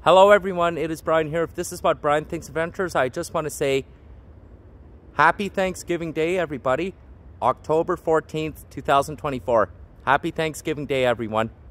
Hello everyone, it is Brian here. If this is what Brian Thinks Adventures, I just want to say Happy Thanksgiving Day, everybody. October 14th, 2024. Happy Thanksgiving Day, everyone.